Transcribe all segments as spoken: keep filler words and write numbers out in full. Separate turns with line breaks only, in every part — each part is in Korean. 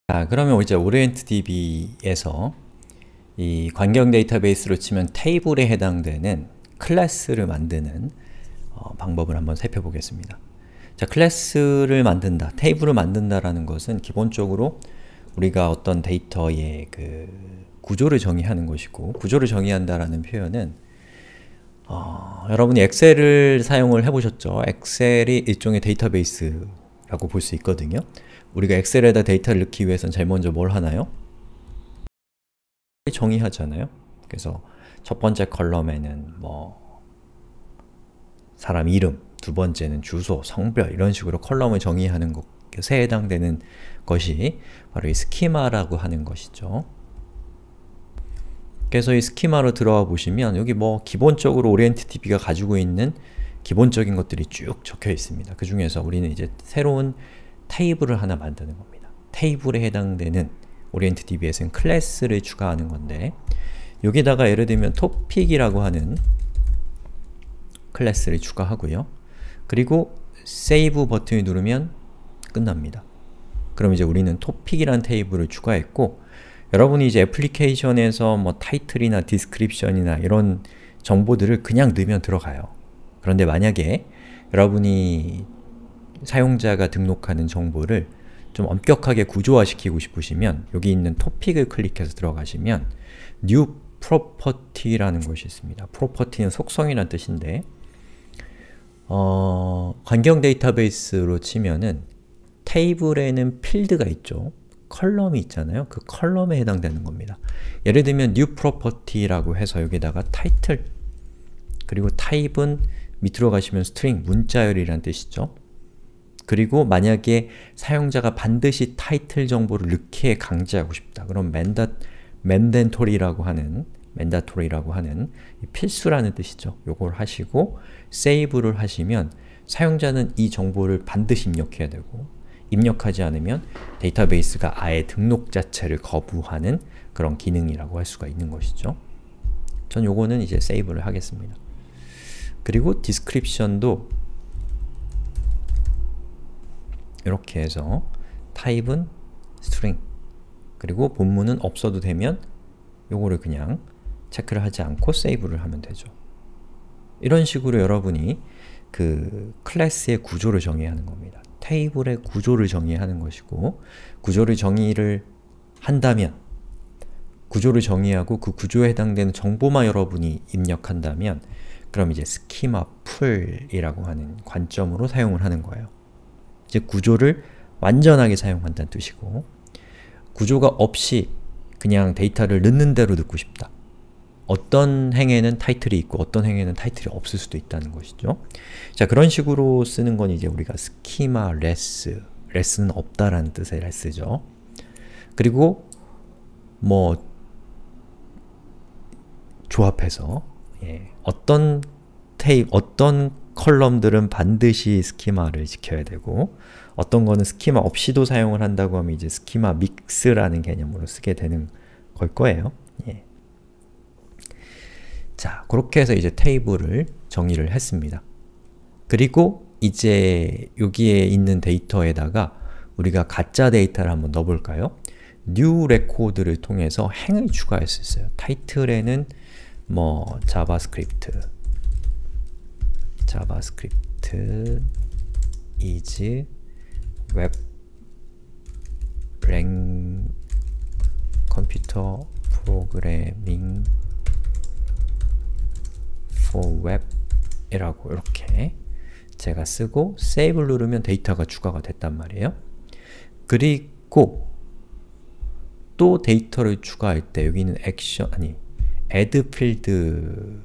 자, 그러면 이제 오리엔트디비에서 이 관경 데이터베이스로 치면 테이블에 해당되는 클래스를 만드는 어, 방법을 한번 살펴보겠습니다. 자, 클래스를 만든다, 테이블을 만든다라는 것은 기본적으로 우리가 어떤 데이터의 그 구조를 정의하는 것이고, 구조를 정의한다라는 표현은 어, 여러분이 엑셀을 사용을 해보셨죠? 엑셀이 일종의 데이터베이스라고 볼 수 있거든요. 우리가 엑셀에다 데이터를 넣기 위해서는 제일 먼저 뭘 하나요? 정의하잖아요. 그래서 첫 번째 컬럼에는 뭐 사람 이름, 두 번째는 주소, 성별 이런 식으로 컬럼을 정의하는 것에 해당되는 것이 바로 이 스키마라고 하는 것이죠. 그래서 이 스키마로 들어와 보시면 여기 뭐 기본적으로 오리엔트디비가 가지고 있는 기본적인 것들이 쭉 적혀 있습니다. 그 중에서 우리는 이제 새로운 테이블을 하나 만드는 겁니다. 테이블에 해당되는 오리엔트디비에서는 클래스를 추가하는 건데, 여기다가 예를 들면 토픽이라고 하는 클래스를 추가하고요. 그리고 세이브 버튼을 누르면 끝납니다. 그럼 이제 우리는 토픽이라는 테이블을 추가했고, 여러분이 이제 애플리케이션에서 뭐 타이틀이나 디스크립션이나 이런 정보들을 그냥 넣으면 들어가요. 그런데 만약에 여러분이 사용자가 등록하는 정보를 좀 엄격하게 구조화시키고 싶으시면 여기 있는 토픽을 클릭해서 들어가시면 New Property라는 것이 있습니다. Property는 속성이라는 뜻인데 어, 관경 데이터베이스로 치면은 테이블에는 필드가 있죠. 컬럼이 있잖아요. 그 컬럼에 해당되는 겁니다. 예를 들면 New Property라고 해서 여기다가 타이틀 그리고 타입은 밑으로 가시면 string, 문자열이라는 뜻이죠. 그리고 만약에 사용자가 반드시 타이틀 정보를 넣기에 강제하고 싶다. 그럼 맨다, 맨덴토리라고 하는 맨다토리라고 하는 필수라는 뜻이죠. 요걸 하시고 세이브를 하시면 사용자는 이 정보를 반드시 입력해야 되고, 입력하지 않으면 데이터베이스가 아예 등록 자체를 거부하는 그런 기능이라고 할 수가 있는 것이죠. 전 요거는 이제 세이브를 하겠습니다. 그리고 디스크립션도 이렇게 해서 타입은 string 그리고 본문은 없어도 되면 요거를 그냥 체크를 하지 않고 세이브를 하면 되죠. 이런 식으로 여러분이 그 클래스의 구조를 정의하는 겁니다. 테이블의 구조를 정의하는 것이고, 구조를 정의를 한다면, 구조를 정의하고 그 구조에 해당되는 정보만 여러분이 입력한다면 그럼 이제 스키마 풀이라고 하는 관점으로 사용을 하는 거예요. 즉 구조를 완전하게 사용한다는 뜻이고, 구조가 없이 그냥 데이터를 넣는 대로 넣고 싶다. 어떤 행에는 타이틀이 있고 어떤 행에는 타이틀이 없을 수도 있다는 것이죠. 자, 그런 식으로 쓰는 건 이제 우리가 스키마 레스, 레스는 없다라는 뜻의 레스죠. 그리고 뭐 조합해서 예, 어떤 테이프, 어떤 컬럼들은 반드시 스키마를 지켜야 되고 어떤 거는 스키마 없이도 사용을 한다고 하면 이제 스키마 믹스라는 개념으로 쓰게 되는 걸 거예요. 예. 자, 그렇게 해서 이제 테이블을 정의를 했습니다. 그리고 이제 여기에 있는 데이터에다가 우리가 가짜 데이터를 한번 넣어볼까요? new record를 통해서 행을 추가할 수 있어요. 타이틀에는 뭐 자바스크립트 자바스크립트 is web 랭 컴퓨터 프로그래밍 for web 이라고 이렇게 제가 쓰고 세이브를 누르면 데이터가 추가가 됐단 말이에요. 그리고 또 데이터를 추가할 때 여기는 액션, 아니 add 필드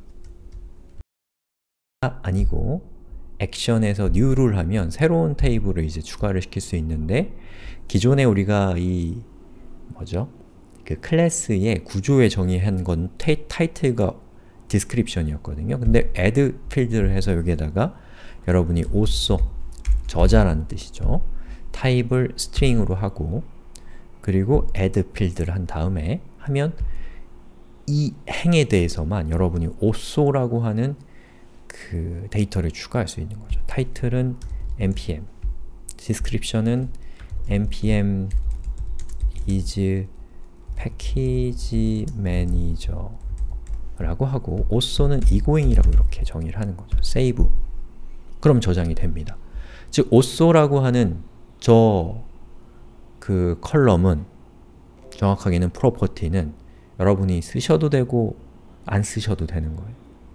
아니고 액션에서 new를 하면 새로운 테이블을 이제 추가를 시킬 수 있는데, 기존에 우리가 이 뭐죠? 그 클래스의 구조에 정의한 건 테, 타이틀과 디스크립션이었거든요. 근데 add 필드를 해서 여기에다가 여러분이 also 저자라는 뜻이죠. 타입을 string으로 하고 그리고 add 필드를 한 다음에 하면 이 행에 대해서만 여러분이 also라고 하는 그 데이터를 추가할 수 있는 거죠. 타이틀은 npm, 디스크립션은 npm is package manager 라고 하고 also는 egoing이라고 이렇게 정의를 하는 거죠. save. 그럼 저장이 됩니다. 즉 also라고 하는 저 그 컬럼은 정확하게는 프로퍼티는 여러분이 쓰셔도 되고 안 쓰셔도 되는 거예요.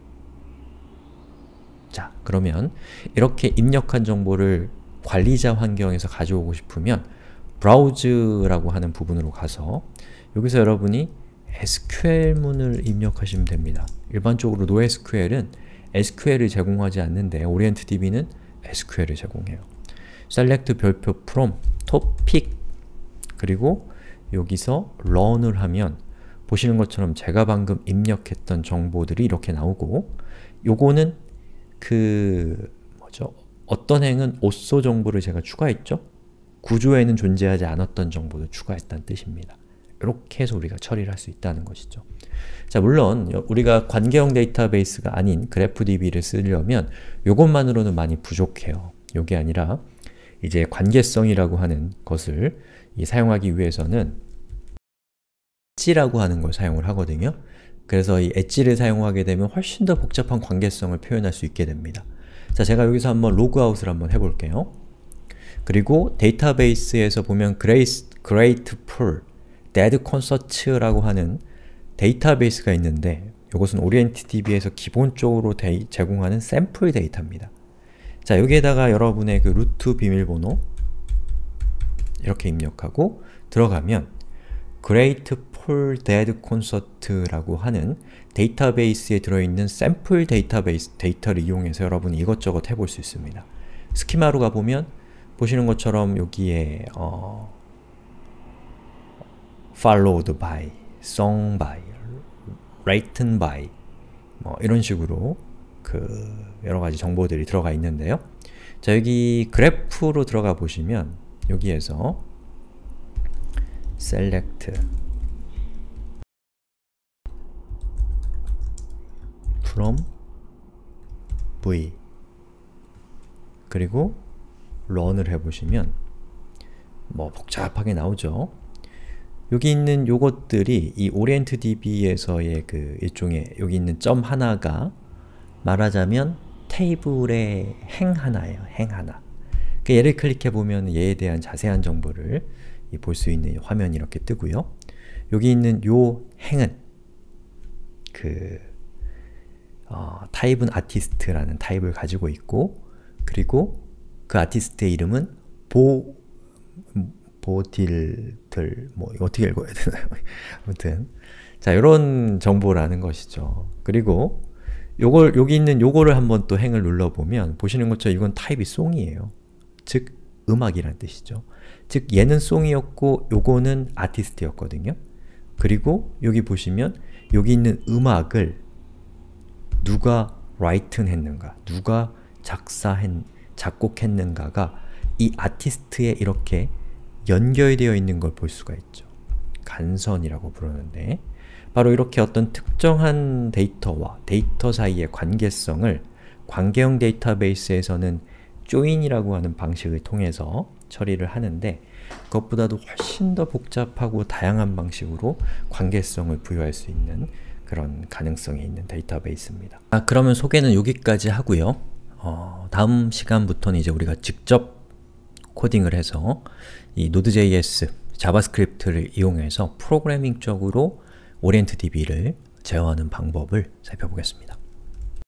자, 그러면 이렇게 입력한 정보를 관리자 환경에서 가져오고 싶으면 브라우즈라고 하는 부분으로 가서 여기서 여러분이 에스큐엘문을 입력하시면 됩니다. 일반적으로 노에스큐엘은 에스큐엘을 제공하지 않는데 오리엔트디비는 에스큐엘을 제공해요. select 별표 from topic 그리고 여기서 run을 하면 보시는 것처럼 제가 방금 입력했던 정보들이 이렇게 나오고 요거는 그 뭐죠? 어떤 행은 also 정보를 제가 추가했죠? 구조에는 존재하지 않았던 정보를 추가했다는 뜻입니다. 이렇게 해서 우리가 처리를 할 수 있다는 것이죠. 자, 물론 우리가 관계형 데이터베이스가 아닌 그래프디비를 쓰려면 이것만으로는 많이 부족해요. 이게 아니라 이제 관계성이라고 하는 것을 이 사용하기 위해서는 엣지라고 하는 걸 사용을 하거든요. 그래서 이 엣지를 사용하게 되면 훨씬 더 복잡한 관계성을 표현할 수 있게 됩니다. 자, 제가 여기서 한번 로그아웃을 한번 해볼게요. 그리고 데이터베이스에서 보면 grateful, dead concert라고 하는 데이터베이스가 있는데 이것은 오리엔트디비에서 기본적으로 데이, 제공하는 샘플 데이터입니다. 자, 여기에다가 여러분의 그 루트 비밀번호 이렇게 입력하고 들어가면 grateful dead concert라고 하는 데이터베이스에 들어있는 샘플 데이터베이스 데이터를 이용해서 여러분이 이것저것 해볼 수 있습니다. 스키마로 가보면 보시는 것처럼 여기에 어, followed by, sung by, written by 뭐 이런 식으로 그 여러가지 정보들이 들어가 있는데요. 자, 여기 그래프로 들어가 보시면 여기에서 select from v 그리고 run을 해보시면 뭐 복잡하게 나오죠. 여기 있는 요것들이 이 오리엔트디비에서의 그 일종의 여기 있는 점 하나가 말하자면 테이블의 행 하나예요. 행 하나. 그 얘를 클릭해보면 얘에 대한 자세한 정보를 볼 수 있는 화면이 이렇게 뜨고요. 여기 있는 요 행은 그 어, 타입은 아티스트라는 타입을 가지고 있고 그리고 그 아티스트의 이름은 보 보딜들 뭐 어떻게 읽어야 되나요? 아무튼 자, 이런 정보라는 것이죠. 그리고 요걸 여기 있는 요거를 한번 또 행을 눌러보면 보시는 것처럼 이건 타입이 송이에요. 즉 음악이란 뜻이죠. 즉 얘는 송이었고 요거는 아티스트였거든요. 그리고 여기 보시면 여기 있는 음악을 누가 written 했는가, 누가 작사했, 작곡했는가가 이 아티스트에 이렇게 연결되어 있는 걸 볼 수가 있죠. 간선이라고 부르는데 바로 이렇게 어떤 특정한 데이터와 데이터 사이의 관계성을 관계형 데이터베이스에서는 join이라고 하는 방식을 통해서 처리를 하는데 그것보다도 훨씬 더 복잡하고 다양한 방식으로 관계성을 부여할 수 있는 그런 가능성이 있는 데이터베이스입니다. 아, 그러면 소개는 여기까지 하고요. 어, 다음 시간부터는 이제 우리가 직접 코딩을 해서 이 노드.제이에스, 자바스크립트를 이용해서 프로그래밍적으로 오리엔트디비를 제어하는 방법을 살펴보겠습니다.